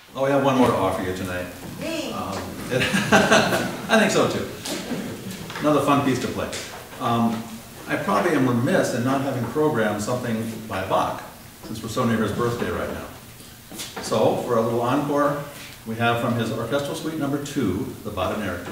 Oh, we have one more to offer you tonight. I think so too. Another fun piece to play. I probably am remiss in not having programmed something by Bach, since we're so near his birthday right now. So, for a little encore, we have from his Orchestral Suite No. 2, the Badinerie.